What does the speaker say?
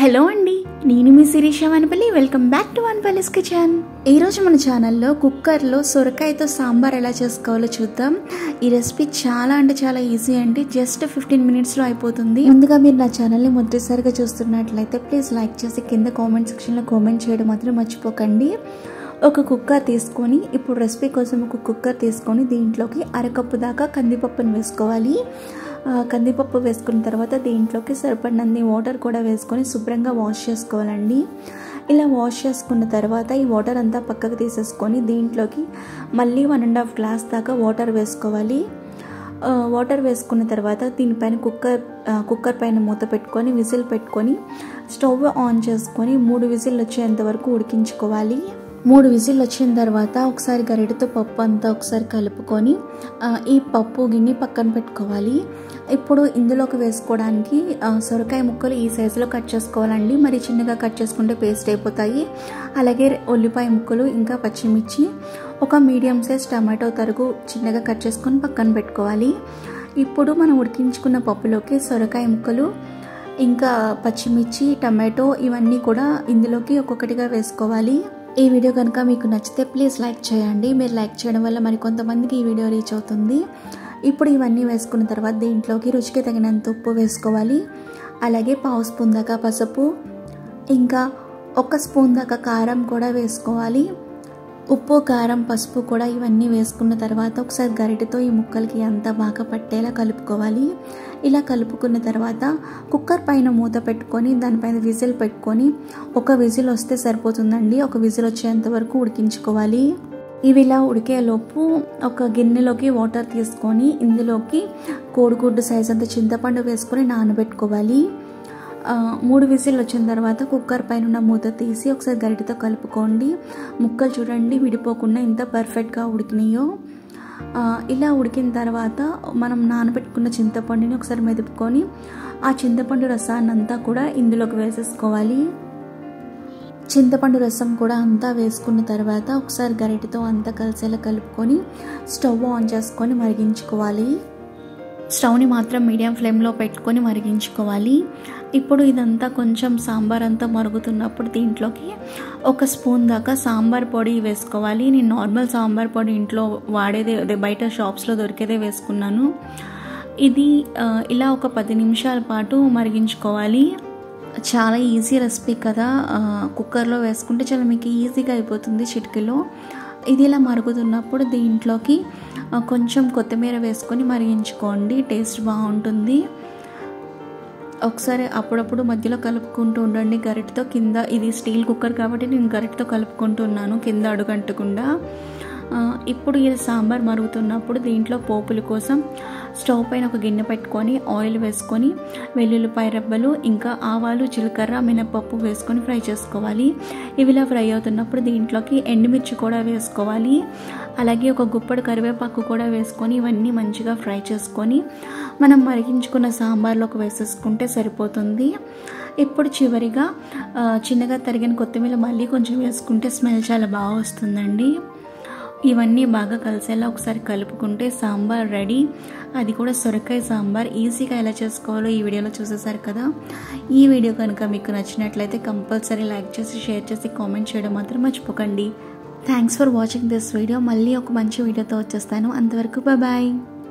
Hello అండి, నేను మీ Shirisha Vanapalli. Welcome back to Vanapalli's kitchen. ఈరోజు మన ఛానల్లో కుక్కర్లో సొరకాయతో సాంబార్ ఎలా చేసుకోవాలో చూద్దాం. ఈ రెసిపీ చాలా అంటే చాలా ఈజీ అండి. జస్ట్ 15 మినిట్స్లో అయిపోతుంది. ముందుగా మీరు నా ఛానల్ని మొదటిసారిగా చూస్తున్నట్లయితే ప్లీజ్ లైక్ చేసి కింద కామెంట్ సెక్షన్లో కామెంట్ చేయడం మాత్రం మర్చిపోకండి. ఒక కుక్కర్ తీసుకొని, ఇప్పుడు రెసిపీ కోసం ఒక కుక్కర్ తీసుకొని దీంట్లోకి అరకప్పు దాకా కందిపప్పును వేసుకోవాలి. కందిపప్పు వేసుకున్న తర్వాత దీంట్లోకి సరిపడినన్ని వాటర్ కూడా వేసుకొని శుభ్రంగా వాష్ చేసుకోవాలండి. ఇలా వాష్ చేసుకున్న తర్వాత ఈ వాటర్ అంతా పక్కకు తీసేసుకొని దీంట్లోకి మళ్ళీ 1.5 గ్లాస్ దాకా వాటర్ వేసుకోవాలి. వాటర్ వేసుకున్న తర్వాత దీనిపైన కుక్కర్ పైన మూత పెట్టుకొని విజిల్ పెట్టుకొని స్టవ్ ఆన్ చేసుకొని 3 విజిల్ వచ్చేంత వరకు ఉడికించుకోవాలి. 3 విజిల్ వచ్చిన తర్వాత ఒకసారి గరిటెతో పప్పు అంతా ఒకసారి కలుపుకొని ఈ పప్పు గిన్నె పక్కన పెట్టుకోవాలి. ఇప్పుడు ఇందులోకి వేసుకోవడానికి సొరకాయ ముక్కలు ఈ సైజులో కట్ చేసుకోవాలండి. మరి చిన్నగా కట్ చేసుకుంటే పేస్ట్ అయిపోతాయి. అలాగే ఉల్లిపాయ ముక్కలు, ఇంకా పచ్చిమిర్చి, ఒక మీడియం సైజ్ టమాటో తరుగు చిన్నగా కట్ చేసుకొని పక్కన పెట్టుకోవాలి. ఇప్పుడు మనం ఉడికించుకున్న పప్పులోకి సొరకాయ ముక్కలు, ఇంకా పచ్చిమిర్చి, టమాటో ఇవన్నీ కూడా ఇందులోకి ఒక్కొక్కటిగా వేసుకోవాలి. ఈ వీడియో కనుక మీకు నచ్చితే ప్లీజ్ లైక్ చేయండి. మీరు లైక్ చేయడం వల్ల మరి కొంతమందికి ఈ వీడియో రీచ్ అవుతుంది. ఇప్పుడు ఇవన్నీ వేసుకున్న తర్వాత దీంట్లోకి రుచికి తగినంత ఉప్పు వేసుకోవాలి. అలాగే 1/2 స్పూన్ దాకా పసుపు, ఇంకా 1 స్పూన్ దాకా కారం కూడా వేసుకోవాలి. ఉప్పు, కారం, పసుపు కూడా ఇవన్నీ వేసుకున్న తర్వాత ఒకసారి గరిటెతో ఈ ముక్కలకి అంతా బాగా పట్టేలా కలుపుకోవాలి. ఇలా కలుపుకున్న తర్వాత కుక్కర్ పైన మూత పెట్టుకొని దానిపైన విజిల్ పెట్టుకొని 1 విజిల్ వస్తే సరిపోతుందండి. 1 విజిల్ వచ్చేంత వరకు ఉడికించుకోవాలి. ఇవి ఇలా ఉడికేలోపు ఒక గిన్నెలోకి వాటర్ తీసుకొని ఇందులోకి కోడిగుడ్డు సైజ్ అంత చింతపండు వేసుకొని నానబెట్టుకోవాలి. 3 విజిల్ వచ్చిన తర్వాత కుక్కర్ పైన ఉన్న మూత తీసి ఒకసారి గరిటెతో కలుపుకోండి. ముక్కలు చూడండి విడిపోకుండా ఎంత పర్ఫెక్ట్గా ఉడికినాయో. ఇలా ఉడికిన తర్వాత మనం నానబెట్టుకున్న చింతపండుని ఒకసారి మెదుపుకొని ఆ చింతపండు రసాన్ని అంతా కూడా ఇందులోకి వేసేసుకోవాలి. చింతపండు రసం కూడా అంతా వేసుకున్న తర్వాత ఒకసారి గరిటెతో అంతా కలిసేలా కలుపుకొని స్టవ్ ఆన్ చేసుకొని మరిగించుకోవాలి. స్టవ్ని మాత్రం మీడియం ఫ్లేమ్లో పెట్టుకొని మరిగించుకోవాలి. ఇప్పుడు ఇదంతా కొంచెం సాంబార్ అంతా మరుగుతున్నప్పుడు దీంట్లోకి 1 స్పూన్ దాకా సాంబార్ పొడి వేసుకోవాలి. నేను నార్మల్ సాంబార్ పొడి ఇంట్లో వాడేదే, అదే బయట షాప్స్లో దొరికేదే వేసుకున్నాను. ఇది ఇలా ఒక 10 నిమిషాల పాటు మరిగించుకోవాలి. చాలా ఈజీ రెసిపీ కదా, కుక్కర్లో వేసుకుంటే చాలా మీకు ఈజీగా అయిపోతుంది చిటికలో. ఇది ఇలా మరుగుతున్నప్పుడు దీంట్లోకి కొంచెం కొత్తిమీర వేసుకొని మరిగించుకోండి, టేస్ట్ బాగుంటుంది. ఒకసారి అప్పుడప్పుడు మధ్యలో కలుపుకుంటూ ఉండండి గరిటెతో. కింద ఇది స్టీల్ కుక్కర్ కాబట్టి నేను గరిటెతో కలుపుకుంటున్నాను కింద అడుగంటకుండా. ఇప్పుడు ఇది సాంబార్ మరుగుతున్నప్పుడు దీంట్లో పోపుల కోసం స్టవ్ పైన ఒక గిన్నె పెట్టుకొని ఆయిల్ వేసుకొని వెల్లుల్లిపాయ రెబ్బలు, ఇంకా ఆవాలు, జీలకర్ర, మినపప్పు వేసుకొని ఫ్రై చేసుకోవాలి. ఇవి ఇలా ఫ్రై అవుతున్నప్పుడు దీంట్లోకి ఎండుమిర్చి కూడా వేసుకోవాలి. అలాగే ఒక గుప్పెడు కరివేపాకు కూడా వేసుకొని ఇవన్నీ మంచిగా ఫ్రై చేసుకొని మనం మరిగించుకున్న సాంబార్లోకి వేసేసుకుంటే సరిపోతుంది. ఇప్పుడు చివరిగా చిన్నగా తరిగిన కొత్తిమీర మళ్ళీ కొంచెం వేసుకుంటే స్మెల్ చాలా బాగా వస్తుందండి. ఇవన్నీ బాగా కలిసేలా ఒకసారి కలుపుకుంటే సాంబార్ రెడీ. అది కూడా సొరకాయ సాంబార్. ఈజీగా ఎలా చేసుకోవాలో ఈ వీడియోలో చూసేసారు కదా. ఈ వీడియో కనుక మీకు నచ్చినట్లయితే కంపల్సరీ లైక్ చేసి, షేర్ చేసి, కామెంట్ చేయడం మాత్రం మర్చిపోకండి. Thanks for watching this video. మళ్ళీ ఒక మంచి వీడియోతో వచ్చేస్తాను. అంతవరకు బాయ్.